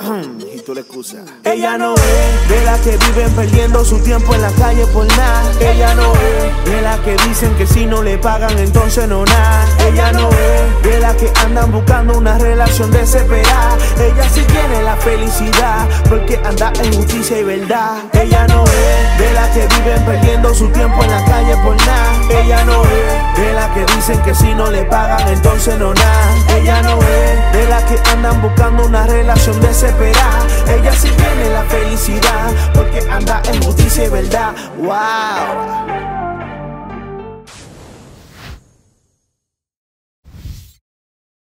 Y tú la excusas. Ella no es de las que viven perdiendo su tiempo en la calle por nada. Ella no es de las que dicen que si no le pagan entonces no nada. Ella no es de las que andan buscando una relación desesperada. Ella sí tiene la felicidad porque anda en justicia y verdad. Ella no es de las que viven perdiendo su tiempo en la calle por nada. Ella no es de las que dicen que si no le pagan entonces no nada. Ella no es de las que andan buscando una relación desesperada. Ella sí tiene la felicidad porque anda en justicia y verdad. Wow.